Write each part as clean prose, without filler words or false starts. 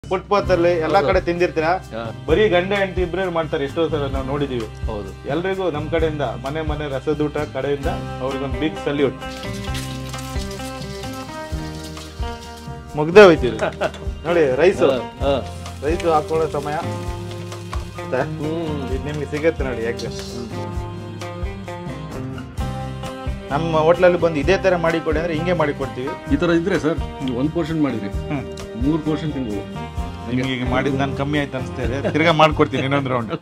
ಫುಟ್ಪಾತಲ್ಲಿ ಎಲ್ಲಾ ಕಡೆ ತಿಂದಿರ್ತೀರಾ ಬರೀ ಗಂಡ ಹೆಂಡತಿ ಇಬ್ಬರೇ ಮಾಡ್ತಾರೆ ಎಷ್ಟೋ ಸಲ ನಾವು ನೋಡಿದೀವಿ ಹೌದು ಎಲ್ರಿಗೂ ನಮ್ಮ ಕಡೆಯಿಂದ ಮನೆ ಮನೆ ರಸದೂಟ ಕಡೆಯಿಂದ ಅವ್ರಿಗೊಂದು ಬಿಗ್ ಸಲ್ಯೂಟ್ ಮುಗ್ದೇ ಹೋಯ್ತಿರಿ ನೋಡಿ ರೈಸ್ ಹಾಕೊಳ್ಳೋ ಸಮಯ ಇದು ನಿಮ್ಗೆ ಸಿಗತ್ತೆ ನೋಡಿ ಯಾಕೆ ನಮ್ಮ ಹೋಟ್ಲಲ್ಲಿ ಬಂದು ಇದೇ ತರ ಮಾಡಿ ಕೊಡಿ ಅಂದ್ರೆ ಹಿಂಗೆ ಮಾಡಿ ಕೊಡ್ತೀವಿ ಈ ತರ ಇದ್ರೆ ಸರ್ ನೀವು 1 ಪೋರ್ಷನ್ ಮಾಡಿದ್ರಿ 3 ಪೋರ್ಷನ್ ತಿನ್ಬೋದು ನಿಮ್ಗೆ ಈಗ ಮಾಡಿದ್ ನಾನು ಕಮ್ಮಿ ಆಯ್ತು ಅನಿಸ್ತಾ ಇದೆ ತಿರ್ಗಾ ಮಾಡ್ಕೊಡ್ತೀನಿ ಇನ್ನೊಂದು ರೌಂಡ್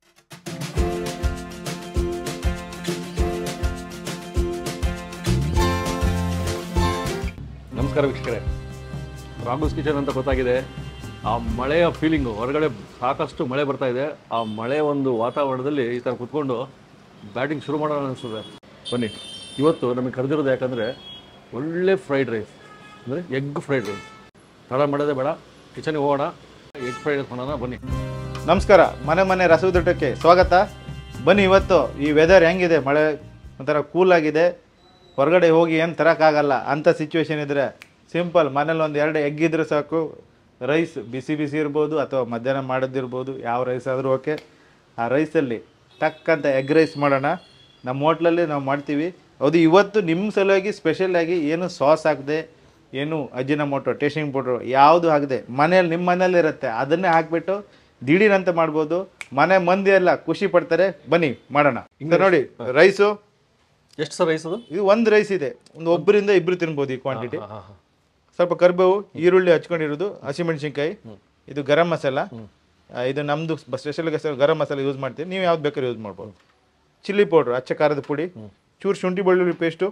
ನಮಸ್ಕಾರ ವೀಕ್ಷಕರೇ ರಾಘೂಸ್ ಕಿಚನ್ ಅಂತ ಗೊತ್ತಾಗಿದೆ ಆ ಮಳೆಯ ಫೀಲಿಂಗು ಹೊರಗಡೆ ಸಾಕಷ್ಟು ಮಳೆ ಬರ್ತಾ ಇದೆ ಆ ಮಳೆ ಒಂದು ವಾತಾವರಣದಲ್ಲಿ ಈ ಥರ ಕುತ್ಕೊಂಡು ಬ್ಯಾಟಿಂಗ್ ಶುರು ಮಾಡೋಣ ಅನಿಸ್ತದೆ ಬನ್ನಿ ಇವತ್ತು ನಮಗೆ ಕರೆದಿರೋದು ಯಾಕಂದರೆ ಒಳ್ಳೆ ಫ್ರೈಡ್ ರೈಸ್ ಅಂದರೆ ಎಗ್ ಫ್ರೈಡ್ ರೈಸ್ ತಡ ಮಾಡೋದೇ ಬೇಡ ಕಿಚನ್ಗೆ ಹೋಗೋಣ ಎಗ್ ಫ್ರೈಡ್ ರೈಸ್ ಮಾಡೋಣ ಬನ್ನಿ ನಮಸ್ಕಾರ ಮನೆ ಮನೆ ರಸದೂಟಕ್ಕೆ ಸ್ವಾಗತ ಬನ್ನಿ ಇವತ್ತು ಈ ವೆದರ್ ಹೆಂಗಿದೆ ಮಳೆ ಒಂಥರ ಕೂಲ್ ಆಗಿದೆ ಹೊರಗಡೆ ಹೋಗಿ ಏನು ತರೋಕ್ಕಾಗಲ್ಲ ಅಂಥ ಸಿಚುವೇಶನ್ ಇದ್ದರೆ ಸಿಂಪಲ್ ಮನೇಲಿ ಒಂದು 2 ಎಗ್ ಇದ್ರೆ ಸಾಕು ರೈಸ್ ಬಿಸಿ ಬಿಸಿ ಇರ್ಬೋದು ಅಥವಾ ಮಧ್ಯಾಹ್ನ ಮಾಡೋದಿರ್ಬೋದು ಯಾವ ರೈಸ್ ಆದರೂ ಓಕೆ ಆ ರೈಸಲ್ಲಿ ಟಕ್ಕಂತ ಎಗ್ ರೈಸ್ ಮಾಡೋಣ ನಮ್ಮ ಹೋಟ್ಲಲ್ಲಿ ನಾವು ಮಾಡ್ತೀವಿ ಅದು ಇವತ್ತು ನಿಮ್ಮ ಸಲುವಾಗಿ ಸ್ಪೆಷಲಾಗಿ ಏನು ಸಾಸ್ ಹಾಕದೆ ಏನು ಅಜಿನಮೋಟೊ ಟೇಸ್ಟಿಂಗ್ ಪೌಡ್ರು ಯಾವುದು ಹಾಕದೆ ಮನೇಲಿ ನಿಮ್ಮ ಮನೇಲಿ ಇರುತ್ತೆ ಅದನ್ನೇ ಹಾಕಿಬಿಟ್ಟು ದಿಢೀರಂತ ಮಾಡ್ಬೋದು ಮನೆ ಮಂದಿ ಎಲ್ಲ ಖುಷಿ ಪಡ್ತಾರೆ ಬನ್ನಿ ಮಾಡೋಣ ಈಗ ನೋಡಿ ರೈಸು ಎಷ್ಟು ಸರ್ ರೈಸ್ ಅದು ಇದು ಒಂದು ರೈಸ್ ಇದೆ ಒಂದು ಒಬ್ಬರಿಂದ ಇಬ್ಬರು ತಿನ್ಬೋದು ಈ ಕ್ವಾಂಟಿಟಿ ಸ್ವಲ್ಪ ಕರಿಬೇವು ಈರುಳ್ಳಿ ಹಚ್ಕೊಂಡಿರೋದು ಹಸಿಮೆಣಸಿನ್ಕಾಯಿ ಇದು ಗರಂ ಮಸಾಲ ಇದು ನಮ್ಮದು ಸ್ಪೆಷಲ್ ಗರಂ ಮಸಾಲ ಯೂಸ್ ಮಾಡ್ತೀವಿ ನೀವು ಯಾವ್ದು ಬೇಕಾದ್ರೂ ಯೂಸ್ ಮಾಡ್ಬೋದು ಚಿಲ್ಲಿ ಪೌಡ್ರು ಅಚ್ಚ ಖಾರದ ಪುಡಿ ಚೂರು ಶುಂಠಿ ಬೆಳ್ಳುಳ್ಳಿ ಪೇಸ್ಟು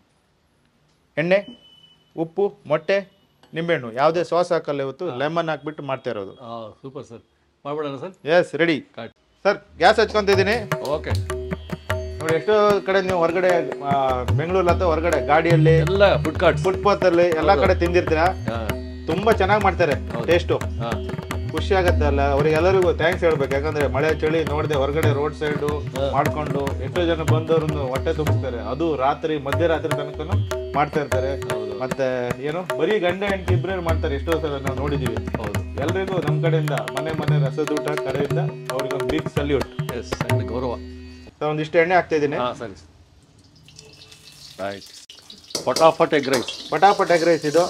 ಎಣ್ಣೆ ಉಪ್ಪು ಮೊಟ್ಟೆ ನಿಂಬೆಹಣ್ಣು ಯಾವುದೇ ಸಾಸ್ ಹಾಕಲ್ಲ ಇವತ್ತು ಲೆಮನ್ ಹಾಕ್ಬಿಟ್ಟು ಮಾಡ್ತಾ ಇರೋದು ಸೂಪರ್ ಸರ್ ಮಾಡ್ಬಿಡೋಣ sir yes ready sir gas ಹಚ್ಕೊತಿದ್ದೀನಿ ಓಕೆ ನೋಡಿ ಎಷ್ಟೋ ಕಡೆ ನೀವು ಹೊರಗಡೆ ಬೆಂಗಳೂರು ಅಥವಾ ಹೊರಗಡೆ ಗಾಡಿಯಲ್ಲಿ ಎಲ್ಲ ಫುಟ್ಪಾತಲ್ಲಿ ಎಲ್ಲ ಕಡೆ ತಿಂದಿರ್ತೀರಾ ತುಂಬಾ ಚೆನ್ನಾಗಿ ಮಾಡ್ತಾರೆ ಟೇಸ್ಟು ಖುಷಿ ಆಗತ್ತೆ ಅಲ್ಲ ಅವ್ರಿಗೆ ಎಲ್ಲರಿಗೂ ಥ್ಯಾಂಕ್ಸ್ ಹೇಳ್ಬೇಕು ಯಾಕಂದ್ರೆ ಮಳೆ ಚಳಿ ನೋಡದೆ ಹೊರಗಡೆ ರೋಡ್ ಸೈಡು ಮಾಡ್ಕೊಂಡು ಎಷ್ಟೋ ಜನ ಬಂದವ್ರನ್ನು ಹೊಟ್ಟೆ ತುಂಬಿಸ್ತಾರೆ ಅದು ರಾತ್ರಿ ಮಧ್ಯರಾತ್ರಿ ತನಕ ಮಾಡ್ತಾ ಇರ್ತಾರೆ ಮತ್ತೆ ಏನು ಬರೀ ಗಂಡ ಹೆಂಡತಿ ಇಬ್ಬರೇ ಮಾಡ್ತಾರೆ ಎಷ್ಟೋ ಸಲ ನಾವು ನೋಡಿದೀವಿ ಹೌದು ಎಲ್ರಿಗೂ ನಮ್ಮ ಕಡೆಯಿಂದ ಮನೆ ಮನೆ ರಸದೂಟ ಕಡೆಯಿಂದ ಅವ್ರಿಗೊಂದು ಬಿಗ್ ಸಲ್ಯೂಟ್ ಎಸ್ ಗೌರವ ಸರ್ ಒಂದಿಷ್ಟು ಎಣ್ಣೆ ಹಾಕ್ತಾ ಇದ್ದೀನಿ ಸರಿ ರೈಟ್ ಫಟಾಫಟ್ ಎಗ್ ರೈಸ್ ಇದು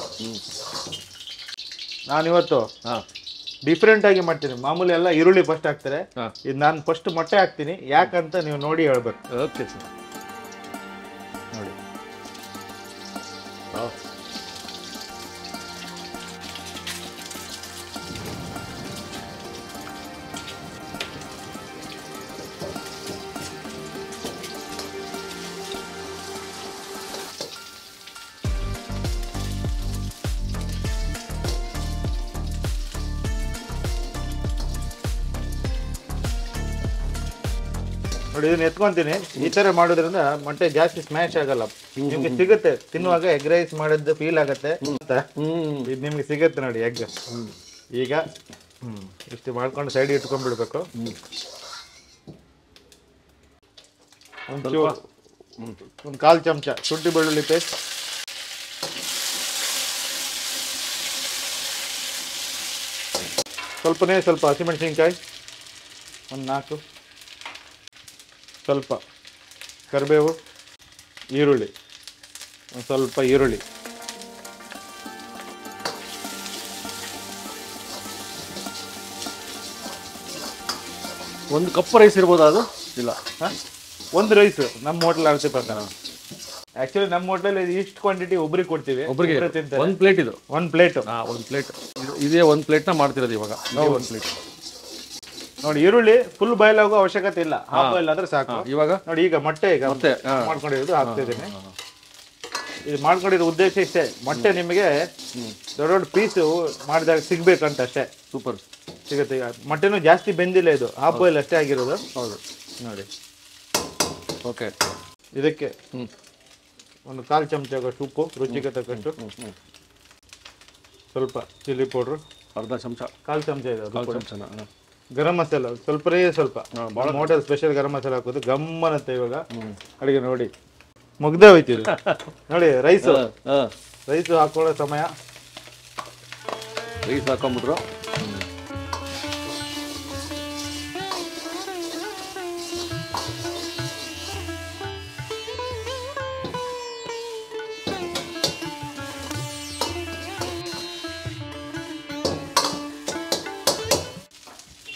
ನಾನಿವತ್ತು ಡಿಫ್ರೆಂಟ್ ಆಗಿ ಮಾಡ್ತೀನಿ ಮಾಮೂಲಿ ಎಲ್ಲ ಈರುಳ್ಳಿ ಫಸ್ಟ್ ಹಾಕ್ತಾರೆ ಇದು ನಾನು ಫಸ್ಟ್ ಮೊಟ್ಟೆ ಹಾಕ್ತೀನಿ ಯಾಕಂತ ನೀವು ನೋಡಿ ಹೇಳ್ಬೇಕು ಓಕೆ ಸರ್ ನೋಡಿ ನೋಡಿ ಇದನ್ನ ಎತ್ಕೊಂತೀನಿ ಈ ತರ ಮಾಡೋದ್ರಿಂದ ಮೊಟ್ಟೆ ಜಾಸ್ತಿ ಸ್ಮ್ಯಾಶ್ ಆಗಲ್ಲ ನಿಮ್ಗೆ ಸಿಗುತ್ತೆ ತಿನ್ನುವಾಗ ಎಗ್ ರೈಸ್ ಮಾಡಿದ್ದು ಫೀಲ್ ಆಗತ್ತೆ ಇದು ನಿಮ್ಗೆ ಸಿಗುತ್ತೆ ನೋಡಿ ಎಗ್ ಈಗ ಇಷ್ಟು ಮಾಡ್ಕೊಂಡು ಸೈಡ್ ಇಟ್ಕೊಂಡ್ಬಿಡ್ಬೇಕು ಒಂದು 1/4 ಚಮಚ ಶುಂಠಿ ಬೆಳ್ಳುಳ್ಳಿ ಪೇಸ್ಟ್ ಸ್ವಲ್ಪ ಹಸಿಮೆಣಸಿನ್ಕಾಯಿ ಒಂದು 4 ಸ್ವಲ್ಪ ಕರಿಬೇವು ಈರುಳ್ಳಿ ಒಂದು ಸ್ವಲ್ಪ ಈರುಳ್ಳಿ ಒಂದು ಕಪ್ ರೈಸ್ ಇರ್ಬೋದಾ ಅದು ಇಲ್ಲ ಒಂದು ರೈಸ್ ನಮ್ಮ ಹೋಟ್ಲ್ ಅಳತೆ ಪ್ರಕಾರ ಆಕ್ಚುಲಿ ನಮ್ಮ ಹೋಟ್ಲಲ್ಲಿ ಇಷ್ಟು ಕ್ವಾಂಟಿಟಿ ಒಬ್ರಿಗೆ ಕೊಡ್ತೀವಿ ಒಬ್ಬರಿಗೆ ಒಂದು ಪ್ಲೇಟ್ ಇದು ಒಂದು ಪ್ಲೇಟ್ ಇದೇ ಒಂದು ಪ್ಲೇಟ್ನ ಮಾಡ್ತಿರೋದು ಇವಾಗ ಒಂದು ಪ್ಲೇಟ್ ನೋಡಿ ಈರುಳ್ಳಿ ಫುಲ್ ಬಾಯ್ಲ್ ಆಗೋ ಅವಶ್ಯಕತೆ ಇಲ್ಲ ಹಾಫ್ ಬಾಯ್ಲ್ ಆದ್ರೆ ಸಾಕು ಇವಾಗ ನೋಡಿ ಈಗ ಮೊಟ್ಟೆ ಮಾಡ್ಕೊಂಡಿರೋದು ಹಾಕ್ತಿದ್ದೀನಿ ಇದು ಮಾಡ್ಕೊಂಡಿರೋ ಉದ್ದೇಶ ಇಷ್ಟೇ ಮೊಟ್ಟೆ ನಿಮಗೆ ದೊಡ್ಡ ದೊಡ್ಡ ಪೀಸು ಮಾಡಿದಾಗ ಸಿಗ್ಬೇಕಂತ ಅಷ್ಟೇ ಸೂಪರ್ ಸಿಗುತ್ತೆ ಈಗ ಮೊಟ್ಟೆನೂ ಜಾಸ್ತಿ ಬೆಂದಿಲ್ಲ ಇದು ಹಾಫ್ ಬಾಯ್ಲ್ ಅಷ್ಟೇ ಆಗಿರೋದು ಹೌದು ನೋಡಿ ಓಕೆ ಇದಕ್ಕೆ ಒಂದು 1/4 ಚಮಚ ಉಪ್ಪು ರುಚಿಗೆ ತಕ್ಕಷ್ಟು ಸ್ವಲ್ಪ ಚಿಲ್ಲಿ ಪೌಡ್ರು ಅರ್ಧ ಚಮಚ 1/4 ಚಮಚ ಇದೆ ಅದು ಚಮಚನ ಗರಂ ಮಸಾಲ ಸ್ವಲ್ಪ ಹೋಟೆಲ್ ಸ್ಪೆಷಲ್ ಗರಂ ಮಸಾಲ ಹಾಕೋದು ಗಮ್ಮನತ್ತೆ ಇವಾಗ ಅಡಿಗೆ ನೋಡಿ ಮುಗ್ದೇ ಹೋಯ್ತಿದ್ರು ನೋಡಿ ರೈಸ್ ಹಾಕೊಳ್ಳೋ ಸಮಯ ರೈಸ್ ಹಾಕೊಂಡ್ಬಿಟ್ರು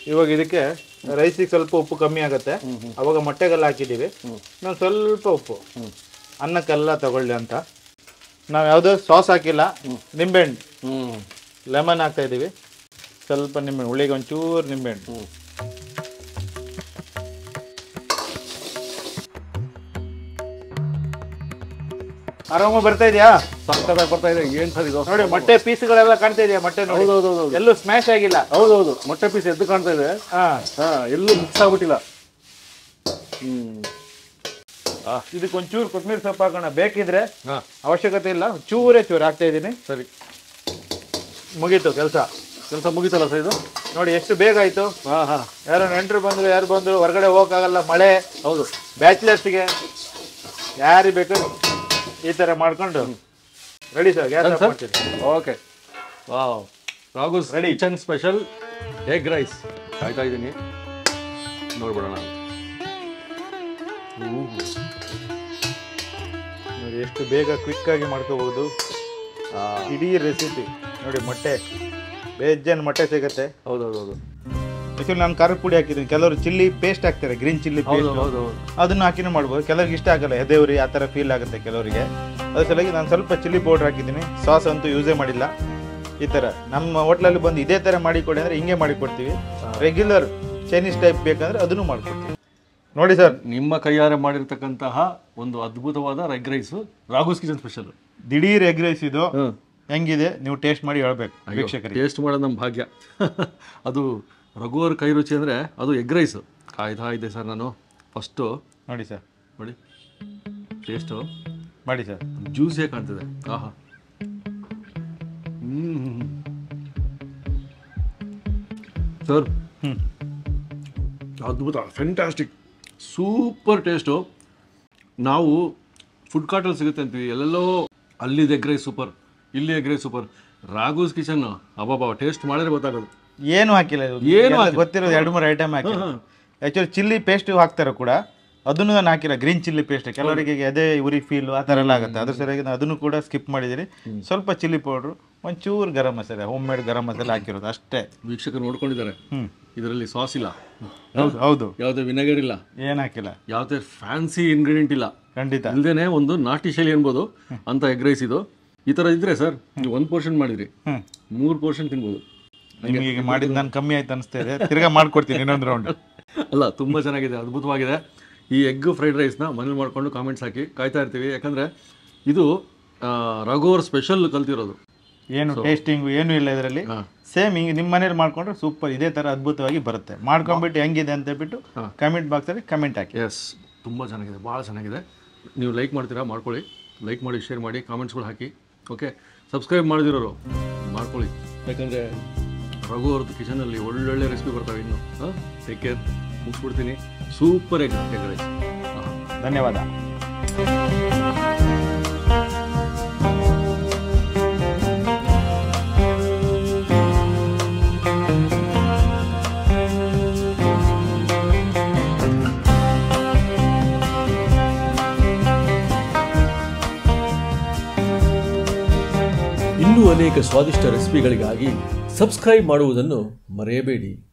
ಇವಾಗ ಇದಕ್ಕೆ ರೈಸಿಗೆ ಸ್ವಲ್ಪ ಉಪ್ಪು ಕಮ್ಮಿ ಆಗುತ್ತೆ. ಅವಾಗ ಮೊಟ್ಟೆಗೆಲ್ಲ ಹಾಕಿದ್ದೀವಿ. ನಾವು ಸ್ವಲ್ಪ ಉಪ್ಪು ಅನ್ನಕ್ಕೆಲ್ಲ ತಗೊಳ್ಳಿ ಅಂತ. ನಾವು ಯಾವುದೋ ಸಾಸ್ ಹಾಕಿಲ್ಲ, ನಿಂಬೆಹಣ್ಣು ಲೆಮನ್ ಹಾಕ್ತಾ ಇದ್ದೀವಿ. ಸ್ವಲ್ಪ ನಿಂಬೆಹಣ್ಣು, ಹುಳಿಗೆ ಒಂಚೂರು ನಿಂಬೆಹಣ್ಣು. ಆರಾಮ ಬರ್ತಾ ಇದೆಯಾ? ಸಕ್ಕತ್ತಾಗಿ ಬರ್ತಾ ಇದೆ. ಏನ್ ಸರ್ ಇದು ನೋಡಿ, ಮೊಟ್ಟೆ ಪೀಸ್ಗಳೆಲ್ಲ ಕಾಣ್ತಾ ಇದೆಯಾ? ಮೊಟ್ಟೆ ನೋಡಿ, ಎಲ್ಲೂ ಸ್ಮ್ಯಾಶ್ ಆಗಿಲ್ಲ. ಹೌದೌದು, ಮೊಟ್ಟೆ ಪೀಸ್ ಎದ್ದು ಕಾಣ್ತಾ ಇದೆ. ಎಲ್ಲೂ ಮಿಕ್ಸ್ ಆಗ್ಬಿಟ್ಟಿಲ್ಲ. ಇದಕ್ಕೆ ಒಂಚೂರು ಕೊತ್ತಂಬರಿ ಸೊಪ್ಪು ಹಾಕೋಣ, ಬೇಕಿದ್ರೆ. ಅವಶ್ಯಕತೆ ಇಲ್ಲ, ಚೂರೇ ಚೂರು ಹಾಕ್ತಾ ಇದ್ದೀನಿ. ಸರಿ, ಮುಗೀತು ಕೆಲಸ ಮುಗೀತಲ್ಲ ಸರ್ ಇದು. ನೋಡಿ ಎಷ್ಟು ಬೇಗ ಆಯ್ತು. ಯಾರು ನೆಂಟರು ಬಂದ್ರು, ಯಾರು ಬಂದ್ರು, ಹೊರಗಡೆ ಹೋಗಕ್ಕಾಗಲ್ಲ, ಮಳೆ. ಹೌದು, ಬ್ಯಾಚುಲರ್ಸ್ಗೆ ಯಾರಿಗೆ ಬೇಕು ಈ ತರ ಮಾಡ್ಕೊಂಡು ರೆಡಿ ಸರ್. ಗ್ಯಾಸ್ ಆಫ್ ಮಾಡ್ತೀನಿ. Okay, wow, Raghu's ready kitchen special egg rice ಕಾಯ್ತಾ ಇದ್ದೀನಿ. ನೋಡ್ಬಿಡೋಣ. ನೋಡಿ ಎಷ್ಟು ಬೇಗ ಕ್ವಿಕ್ ಆಗಿ ಮಾಡ್ಕೋಬಹುದು ಇಡೀ ರೆಸಿಪಿ. ನೋಡಿ, ಮೊಟ್ಟೆ ಬೇಜನ್ ಮೊಟ್ಟೆ ಸಿಗುತ್ತೆ. ಹೌದೌದು. ಆಕ್ಚುಲಿ ನಾನು ಖಾರದ ಪುಡಿ ಹಾಕಿದ್ದೀನಿ. ಕೆಲವರು ಚಿಲ್ಲಿ ಪೇಸ್ಟ್ ಹಾಕ್ತಾರೆ, ಗ್ರೀನ್ ಚಿಲ್ಲಿ ಪೇಸ್ಟ್, ಅದನ್ನು ಹಾಕಿನೂ ಮಾಡ್ಬೋದು. ಕೆಲವ್ರಿಗೆ ಇಷ್ಟ ಆಗಲ್ಲ, ಎದೆವ್ರಿ ಆ ಥರ ಫೀಲ್ ಆಗುತ್ತೆ ಕೆಲವರಿಗೆ. ಅದ್ರ ಸಲುವಾಗಿ ನಾನು ಸ್ವಲ್ಪ ಚಿಲ್ಲಿ ಪೌಡ್ರ್ ಹಾಕಿದ್ದೀನಿ. ಸಾಸ್ ಅಂತೂ ಯೂಸೇ ಮಾಡಿಲ್ಲ. ಈ ಥರ ನಮ್ಮ ಹೋಟ್ಲಲ್ಲಿ ಬಂದು ಇದೇ ಥರ ಮಾಡಿಕೊಡಿ ಅಂದರೆ ಹಿಂಗೆ ಮಾಡಿಕೊಡ್ತೀವಿ. ರೆಗ್ಯುಲರ್ ಚೈನೀಸ್ ಟೈಪ್ ಬೇಕಂದ್ರೆ ಅದನ್ನು ಮಾಡಿಕೊಡ್ತೀವಿ. ನೋಡಿ ಸರ್, ನಿಮ್ಮ ಕೈಯಾರೆ ಮಾಡಿರ್ತಕ್ಕಂತಹ ಒಂದು ಅದ್ಭುತವಾದ egg rice, Raghu's kitchen special. ದಿಢೀರ್ ಎಗ್ ರೈಸ್ ಇದು. ಹೆಂಗಿದೆ ನೀವು ಟೇಸ್ಟ್ ಮಾಡಿ ಹೇಳ್ಬೇಕು ವೀಕ್ಷಕರಿಗೆ. ಟೇಸ್ಟ್ ಮಾಡೋದು ನಮ್ಮ ಭಾಗ್ಯ. ಅದು ರಘುವರ್ ಕೈ ರುಚಿ ಅಂದರೆ ಅದು ಎಗ್ ರೈಸ್. ಕಾಯ್ತಾ ಇದೆ ಸರ್ ನಾನು. ಫಸ್ಟು ನೋಡಿ ಸರ್, ನೋಡಿ ಟೇಸ್ಟು ಮಾಡಿ ಸರ್. ಜ್ಯೂಸಿಯಾಗಿ ಕಾಣ್ತಿದೆ. ಆಹಾ, ಸರ್ ಅದ್ಭುತ, ಫ್ಯಾಂಟಾಸ್ಟಿಕ್, ಸೂಪರ್ ಟೇಸ್ಟು. ನಾವು ಫುಡ್ ಕಾರ್ಟಲ್ಲಿ ಸಿಗುತ್ತೆ ಅಂತೀವಿ ಎಲ್ಲೆಲ್ಲೋ, ಅಲ್ಲಿದ್ದು ಎಗ್ ರೈಸ್ ಸೂಪರ್, ಇಲ್ಲಿ egg rice super. Raghu's kitchen ಅಬ್ಬಾಬಾ, ಟೇಸ್ಟ್ ಮಾಡಿದ್ರೆ ಗೊತ್ತಾಗೋದು. ಏನು ಹಾಕಿಲ್ಲ, ಏನು ಗೊತ್ತಿರೋದು 2-3 ಐಟಮ್ ಹಾಕಿ. ಆ್ಯಕ್ಚುಲಿ ಚಿಲ್ಲಿ ಪೇಸ್ಟ್ ಹಾಕ್ತಾರೆ ಕೂಡ, ಅದನ್ನು ನಾನು ಹಾಕಿಲ್ಲ. ಗ್ರೀನ್ ಚಿಲ್ಲಿ ಪೇಸ್ಟ್ ಕೆಲವರಿಗೆ ಅದೇ ಉರಿ ಫೀಲ್ ಆ ಥರ ಎಲ್ಲ ಆಗುತ್ತೆ. ಅದ್ರ ಸರಿಯಾಗಿ ನಾನು ಅದನ್ನು ಕೂಡ ಸ್ಕಿಪ್ ಮಾಡಿದ್ದೀನಿ. ಸ್ವಲ್ಪ ಚಿಲ್ಲಿ ಪೌಡ್ರು, ಒಂಚೂರು ಗರಂ ಮಸಾಲೆ, ಹೋಮ್ ಮೇಡ್ ಗರಂ ಮಸಾಲೆ ಹಾಕಿರೋದು ಅಷ್ಟೇ. ವೀಕ್ಷಕರು ನೋಡ್ಕೊಂಡಿದ್ದಾರೆ. ಇದರಲ್ಲಿ ಸಾಸ್ ಇಲ್ಲ, ಹೌದು, ಯಾವುದೇ ವಿನೆಗರ್ ಇಲ್ಲ, ಏನು ಹಾಕಿಲ್ಲ, ಯಾವುದೇ ಫ್ಯಾನ್ಸಿ ಇಂಗ್ರೀಡಿಯಂಟ್ ಇಲ್ಲ. ಖಂಡಿತ ಇಲ್ದೇನೆ ಒಂದು ನಾಟಿ ಶೈಲಿ ಅನ್ಬೋದು ಅಂತ ಎಗ್ ರೈಸ್ ಇದು. ಈ ಥರ ಇದ್ರೆ ಸರ್, ನೀವು 1 ಪೋರ್ಷನ್ ಮಾಡಿದ್ರಿ, 3 ಪೋರ್ಷನ್ ತಿನ್ಬೋದು. ನಿಮಗೆ ಮಾಡಿದ್ದು ನಾನು ಕಮ್ಮಿ ಆಯ್ತು ಅನಿಸ್ತಾ ಇದೆ. ತಿರ್ಗಾ ಮಾಡ್ಕೊಡ್ತೀನಿ ಇನ್ನೊಂದು ರೌಂಡ್. ಅಲ್ಲ, ತುಂಬ ಚೆನ್ನಾಗಿದೆ, ಅದ್ಭುತವಾಗಿದೆ. ಈ ಎಗ್ ಫ್ರೈಡ್ ರೈಸ್ನ ಮನೇಲಿ ಮಾಡಿಕೊಂಡು ಕಾಮೆಂಟ್ಸ್ ಹಾಕಿ, ಕಾಯ್ತಾ ಇರ್ತೀವಿ. ಯಾಕಂದರೆ ಇದು ರಘುವರ್ ಸ್ಪೆಷಲ್ ಕಲ್ತಿರೋದು. ಏನು ಟೇಸ್ಟಿಂಗು ಏನೂ ಇಲ್ಲ ಇದರಲ್ಲಿ. ಸೇಮ್ ಹಿಂಗೆ ನಿಮ್ಮ ಮನೇಲಿ ಮಾಡ್ಕೊಂಡ್ರೆ ಸೂಪರ್, ಇದೇ ಥರ ಅದ್ಭುತವಾಗಿ ಬರುತ್ತೆ. ಮಾಡ್ಕೊಂಡ್ಬಿಟ್ಟು ಹೆಂಗಿದೆ ಅಂತ ಹೇಳ್ಬಿಟ್ಟು ಕಮೆಂಟ್ ಬಾಕ್ಸಲ್ಲಿ ಕಮೆಂಟ್ ಹಾಕಿ. ಎಸ್, ತುಂಬ ಚೆನ್ನಾಗಿದೆ, ಭಾಳ ಚೆನ್ನಾಗಿದೆ. ನೀವು ಲೈಕ್ ಮಾಡ್ತೀರಾ, ಮಾಡ್ಕೊಳ್ಳಿ. ಲೈಕ್ ಮಾಡಿ, ಶೇರ್ ಮಾಡಿ, ಕಾಮೆಂಟ್ಸ್ಗಳು ಹಾಕಿ. ಓಕೆ, ಸಬ್ಸ್ಕ್ರೈಬ್ ಮಾಡಿದಿರೋರು ಮಾಡ್ಕೊಳ್ಳಿ. ಯಾಕಂದರೆ ರಘು ಅವ್ರದ್ದು ಕಿಚನಲ್ಲಿ ಒಳ್ಳೊಳ್ಳೆ ರೆಸಿಪಿ ಬರ್ತಾವೆ ಇನ್ನು. ಟೇಕ್ ಕೇರ್, ಮುಗಿಸ್ಬಿಡ್ತೀನಿ. Super egg rice. ಧನ್ಯವಾದ. ಇನ್ನೂ ಅನೇಕ ಸ್ವಾದಿಷ್ಟ ರೆಸಿಪಿಗಳಿಗಾಗಿ ಸಬ್ಸ್ಕ್ರೈಬ್ ಮಾಡುವುದನ್ನು ಮರೆಯಬೇಡಿ.